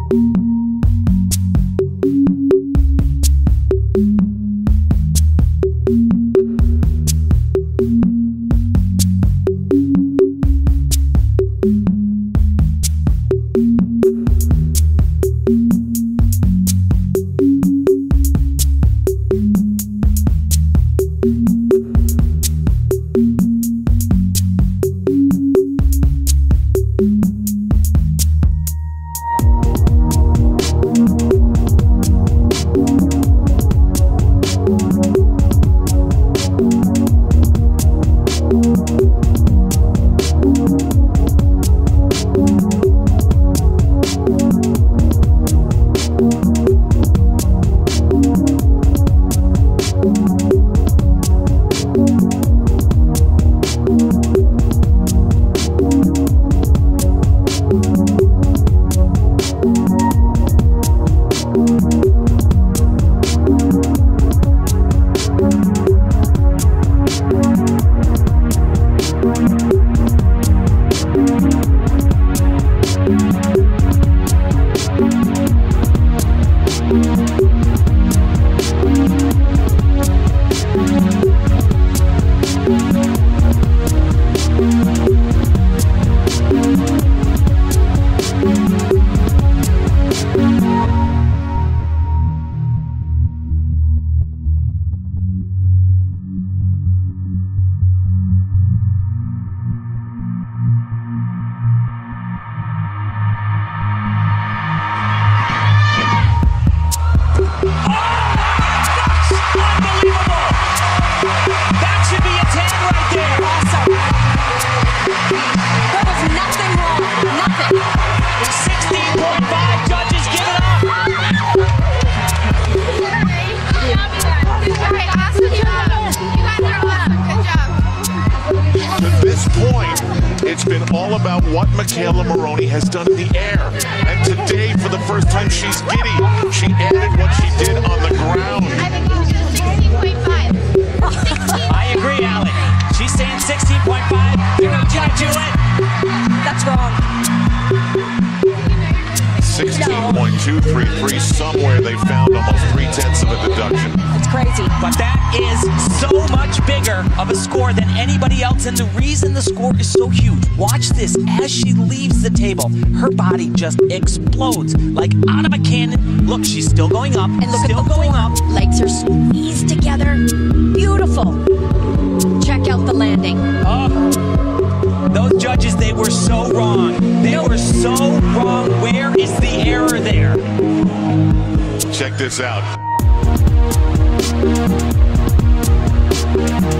It's been all about what McKayla Maroney has done in the air. And today, for the first time, she's giddy. She added what she did on the ground. I think you should 16.5. I agree, Allie. She's saying 16.5. You're not gonna do it. That's wrong. 16.233. Somewhere they found almost 3/10 of a deduction. It's crazy. But that is so much bigger of a score than anybody else, and the reason the score is so huge, watch this, as she leaves the table, her body just explodes like out of a cannon. Look, she's still going up, And look still at the going form. up. Legs are squeezed together. Beautiful. Check out the landing. Oh, those judges, they were so wrong. They were so wrong. Where is the error there? Check this out.